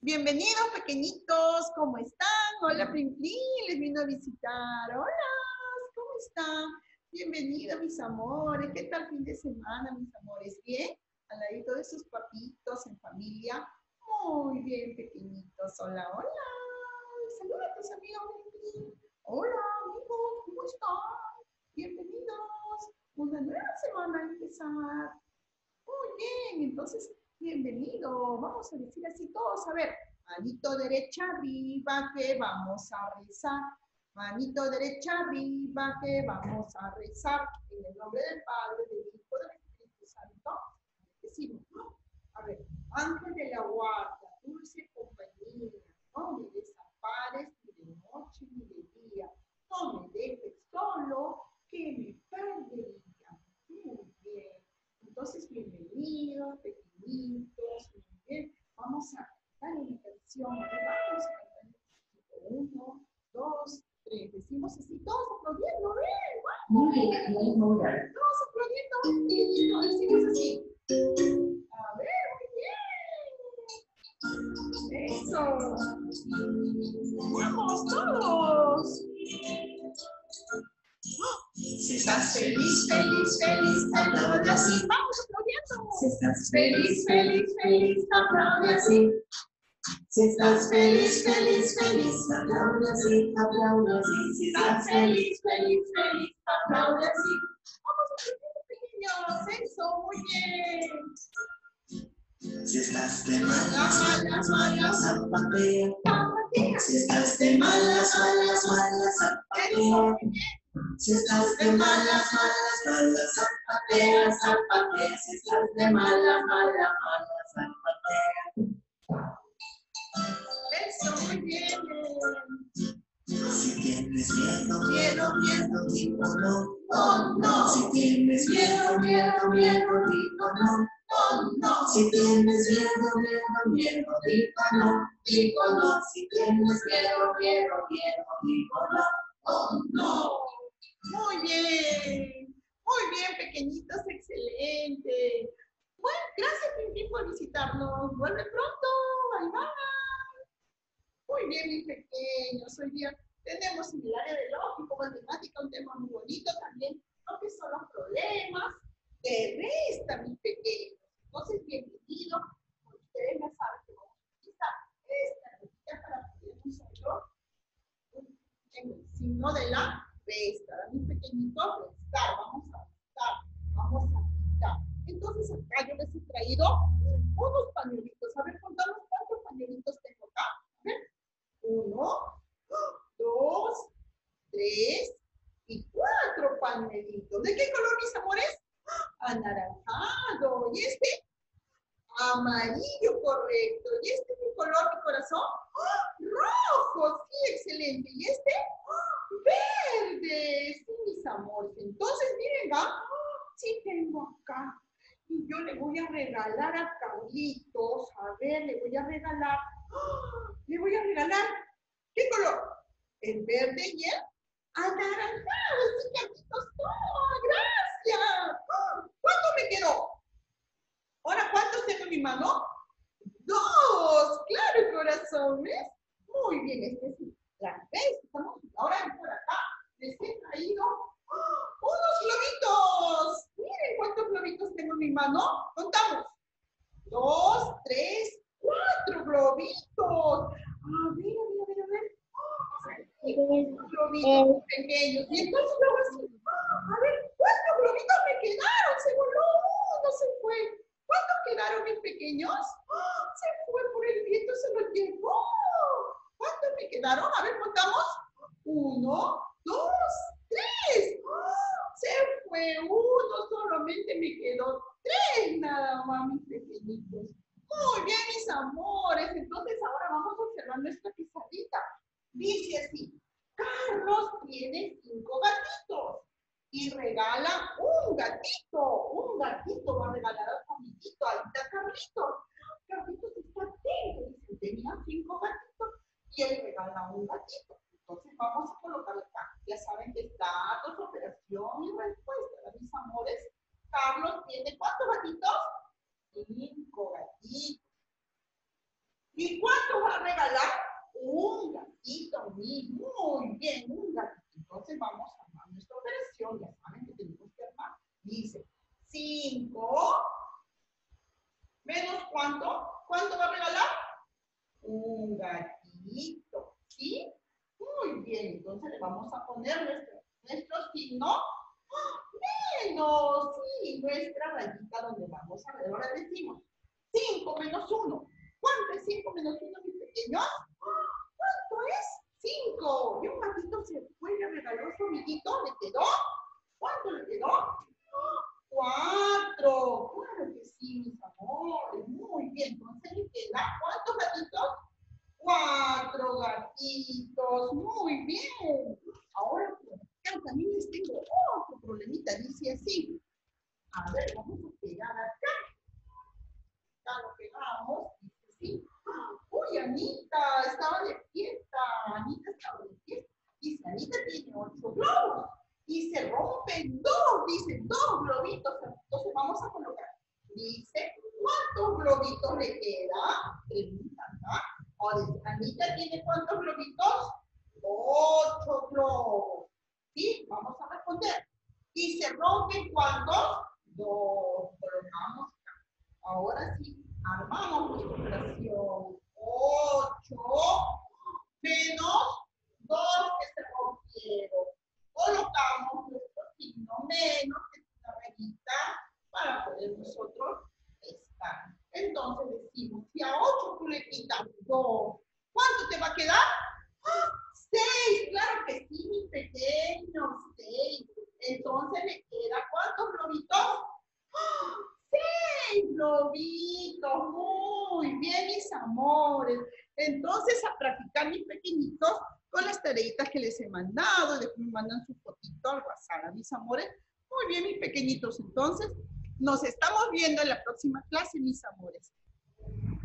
Bienvenidos, pequeñitos, ¿cómo están? Hola, Plim Plim, les vino a visitar. Hola, ¿cómo están? Bienvenidos, mis amores. ¿Qué tal fin de semana, mis amores? ¿Bien? Al ladito de sus papitos, en familia. Muy bien, pequeñitos. Hola, hola. Saluda a tus amigos, Plim Plim. Hola, amigos, ¿cómo están? Bienvenidos. Una nueva semana a empezar. Muy bien, entonces, bienvenido. Vamos a decir así todos. A ver, manito derecha arriba que vamos a rezar. Manito derecha arriba que vamos a rezar. En el nombre del Padre, del Hijo, del Espíritu Santo. Decimos, ¿no? A ver, ángel de la guarda, dulce compañía, no me desampares ni de noche ni de día. No me dejes solo, que me perdería. Muy bien. Entonces, bienvenidos, pequeñitos, muy bien. Vamos a cantar una canción. Vamos a cantar 1, 2, 3. Decimos así, todos aplaudiendo, bien, Muy bien, muy bien. todos aplaudiendo, pequeñito, decimos así. A ver, muy bien. Eso. Vamos todos. Si estás feliz, feliz, feliz, aplaude así. Vamos aplaudiendo. Si estás feliz, feliz, feliz, aplaude así. Si estás feliz, feliz, feliz, aplaude así, aplaude así. Si estás feliz, feliz, feliz, aplaude así. Vamos aplaudiendo, pequeños. Eso, muy bien. Si estás de malas, malas, zapatea. Si estás de malas, malas, malas, zapatea. Si estás de malas, malas, malas, zapatea, zapatea. Si estás de malas, malas, malas, zapatea. Eso, muy bien. Si tienes miedo, miedo, miedo, digo no, oh no. Si tienes miedo, miedo, miedo, digo no, oh no. Si tienes miedo, miedo, miedo, digo no, digo no. Si tienes miedo, miedo, miedo, digo no, oh no. Muy bien, pequeñitos, excelente. Bueno, gracias, Pimpín, por visitarnos. Vuelve pronto, bye bye. Muy bien, mis pequeños. Hoy día tenemos en el área de lógico, matemática, un tema muy bonito también, lo que son los problemas de resta, mis pequeños. Entonces, bienvenidos. Ustedes ya saben que vamos a utilizar esta herramienta para poder usarlo en el signo de la resta. Mis pequeñitos, restar, vamos a restar, vamos a quitar. Entonces, acá yo les he traído unos pañuelitos. A ver, contamos cuántos pañuelitos tengo acá. A ver. 1, 2, 3 y 4 pañuelitos. ¿De qué color, mis amores? Anaranjado. ¿Y este? Amarillo, correcto. ¿Y este es mi color, mi corazón? Rojo, sí, excelente. ¿Y este? Verde, sí, mis amores. Entonces, miren, ¿va? Sí tengo acá. Y yo le voy a regalar a Carlitos. A ver, le voy a regalar. ¿Qué color? El verde y el anaranjado. Sí, Carlitos, toma, gracias. ¿Cuánto me quedó? Ahora, ¿cuántos tengo en mi mano? 2, claro, corazón, ¿ves? Muy bien, este es la vez. Estamos ahora por acá. Les he traído unos globitos. Miren cuántos globitos tengo en mi mano. Contamos. 2, 3, 4 globitos. A ver, a ver, a ver. Globitos pequeños. Y entonces luego así. A ver, ¿cuántos globitos me quedaron? Se voló uno, se fue. ¿Cuántos quedaron mis pequeños? Se fue por el viento, se los llevó. ¿Cuántos me quedaron? A ver, contamos. 1, 2, 3. Se fue uno, solamente me quedó 3 nada más, mis pequeñitos. Muy bien, mis amores. Entonces ahora vamos a observar nuestra pizarrita. Dice así, Carlos tiene 5 gatitos y regala un gatito. Un gatito va a regalar a su amiguito. Ahí está Carlitos. Carlitos está atento. Dice, tenía 5 gatitos y él regala un gatito. Entonces vamos a colocar acá. Ya saben que está datos, operación y respuesta. Mis amores, Carlos tiene ¿cuántos gatitos? 5 gatitos. ¿Y cuánto va a regalar? Un gatito, muy bien, un gatito. Entonces vamos a armar nuestra operación. Ya saben que tenemos que armar. Dice, 5 menos ¿cuánto? ¿Cuánto va a regalar? Un gatito, ¿sí? Muy bien, entonces le vamos a poner nuestro signo. Menos, sí, nuestra rayita donde vamos a ver. Ahora decimos 5 menos 1. ¿Cuánto es 5 menos 1, mis pequeños? ¿Cuánto es? 5. Y un gatito se fue y le regaló su amiguito. ¿Le quedó? ¿Cuánto le quedó? 4. Claro que sí, mis amores. Muy bien. Entonces le queda, ¿cuántos gatitos? 4 gatitos. Muy bien. Ahora, también les tengo otro problemita. Dice así. A ver, vamos a pegar acá. Ya lo pegamos. Dice así. Uy, Anita estaba de fiesta. Anita estaba de fiesta. Dice, Anita tiene 8 globos. Y se rompen 2, dice, 2 globitos. Entonces vamos a colocar. Dice, ¿cuántos globitos le queda? Preguntan, ¿no? Ahora, Anita tiene ¿cuántos globitos? 8 globos. ¿Sí? Vamos a responder. ¿Y se rompen cuántos? 2. Colocamos acá. Ahora sí, armamos nuestra operación. 8 menos 2 que se rompieron. Colocamos nuestro signo menos, que es una rayita, para poder nosotros estar. Entonces decimos, si a 8 tú le quitas 2, ¿cuánto te va a quedar? 6, claro que sí, mi pequeño, 6. Entonces le queda, ¿cuántos globitos? 6 globitos, muy bien, mis amores. Entonces, a practicar, mis pequeñitos, con las tareitas que les he mandado. Después me mandan su fotito al WhatsApp, mis amores. Muy bien, mis pequeñitos. Entonces, nos estamos viendo en la próxima clase, mis amores.